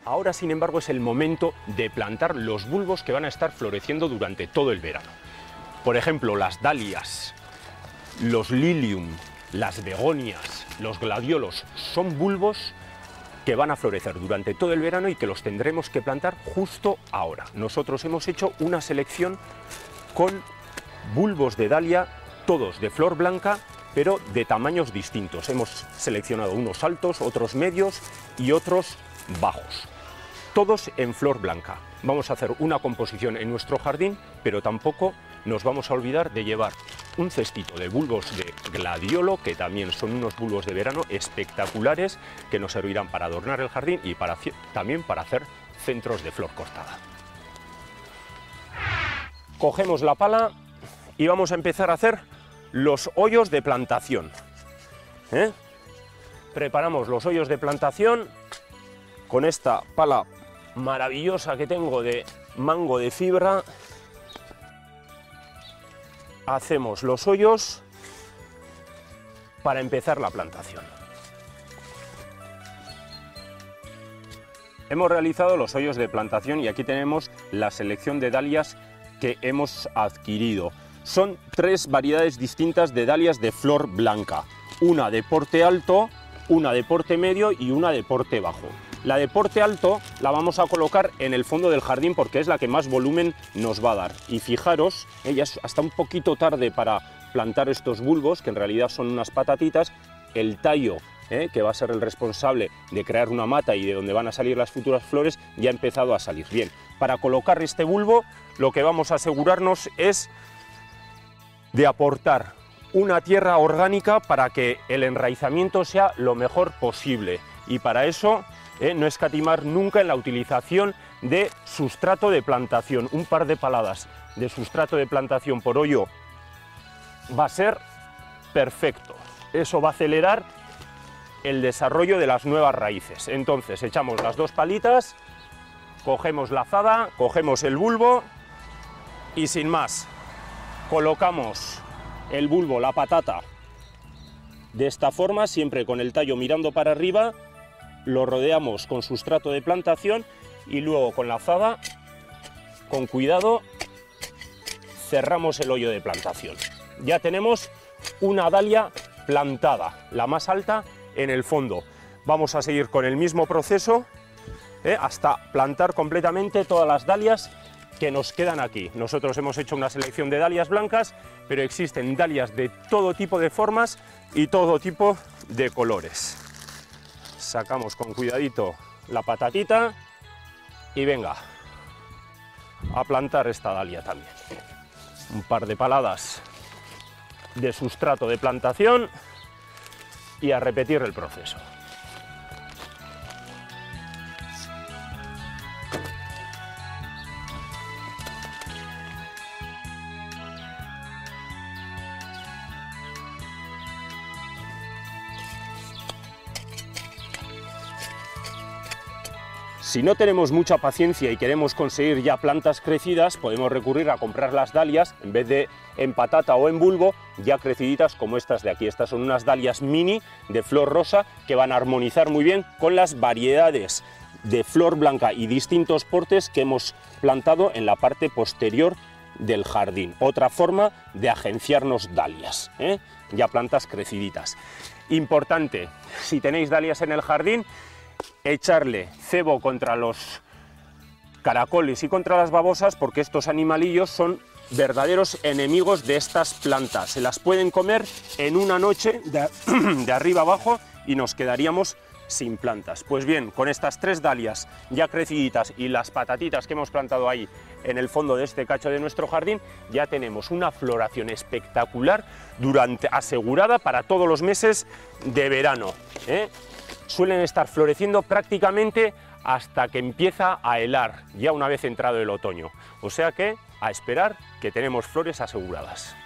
Ahora, sin embargo, es el momento de plantar los bulbos que van a estar floreciendo durante todo el verano. Por ejemplo, las dalias, los lilium, las begonias, los gladiolos, son bulbos que van a florecer durante todo el verano y que los tendremos que plantar justo ahora. Nosotros hemos hecho una selección con bulbos de dalia, todos de flor blanca, pero de tamaños distintos. Hemos seleccionado unos altos, otros medios y otros bajos. Todos en flor blanca. Vamos a hacer una composición en nuestro jardín, pero tampoco nos vamos a olvidar de llevar un cestito de bulbos de gladiolo, que también son unos bulbos de verano espectaculares, que nos servirán para adornar el jardín y también para hacer centros de flor cortada. Cogemos la pala y vamos a empezar a hacer los hoyos de plantación. Preparamos los hoyos de plantación con esta pala maravillosa que tengo de mango de fibra. Hacemos los hoyos para empezar la plantación. Hemos realizado los hoyos de plantación y aquí tenemos la selección de dalias que hemos adquirido. Son 3 variedades distintas de dalias de flor blanca, una de porte alto, una de porte medio y una de porte bajo. La de porte alto la vamos a colocar en el fondo del jardín porque es la que más volumen nos va a dar. Y fijaros, ella es hasta un poquito tarde para plantar estos bulbos, que en realidad son unas patatitas. El tallo, que va a ser el responsable de crear una mata y de donde van a salir las futuras flores, ya ha empezado a salir. Bien, para colocar este bulbo lo que vamos a asegurarnos es de aportar una tierra orgánica para que el enraizamiento sea lo mejor posible. Y para eso no escatimar nunca en la utilización de sustrato de plantación. Un par de paladas de sustrato de plantación por hoyo va a ser perfecto. Eso va a acelerar el desarrollo de las nuevas raíces. Entonces echamos las 2 palitas, cogemos la azada, cogemos el bulbo y sin más colocamos el bulbo, la patata, de esta forma, siempre con el tallo mirando para arriba. Lo rodeamos con sustrato de plantación y luego con la azada, con cuidado, cerramos el hoyo de plantación. Ya tenemos una dalia plantada, la más alta en el fondo. Vamos a seguir con el mismo proceso hasta plantar completamente todas las dalias que nos quedan aquí. Nosotros hemos hecho una selección de dalias blancas, pero existen dalias de todo tipo de formas y todo tipo de colores. Sacamos con cuidadito la patatita y venga a plantar esta dalia también. Un par de paladas de sustrato de plantación y a repetir el proceso. Si no tenemos mucha paciencia y queremos conseguir ya plantas crecidas, podemos recurrir a comprar las dalias, en vez de en patata o en bulbo, ya creciditas como estas de aquí. Estas son unas dalias mini de flor rosa que van a armonizar muy bien con las variedades de flor blanca y distintos portes que hemos plantado en la parte posterior del jardín. Otra forma de agenciarnos dalias, ya plantas creciditas. Importante, si tenéis dalias en el jardín, echarle cebo contra los caracoles y contra las babosas, porque estos animalillos son verdaderos enemigos de estas plantas. Se las pueden comer en una noche de arriba abajo y nos quedaríamos sin plantas. Pues bien, con estas 3 dalias ya creciditas y las patatitas que hemos plantado ahí en el fondo de este cacho de nuestro jardín, ya tenemos una floración espectacular asegurada para todos los meses de verano. Suelen estar floreciendo prácticamente hasta que empieza a helar, ya una vez entrado el otoño. O sea que a esperar, que tenemos flores aseguradas.